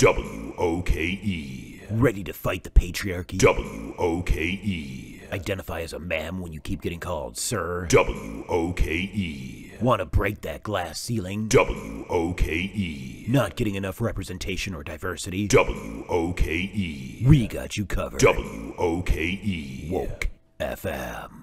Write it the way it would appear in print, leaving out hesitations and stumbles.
W-O-K-E. Ready to fight the patriarchy? W-O-K-E. Identify as a man when you keep getting called sir? W-O-K-E. Want to break that glass ceiling? W-O-K-E. Not getting enough representation or diversity? W-O-K-E. We got you covered. W-O-K-E. Woke FM.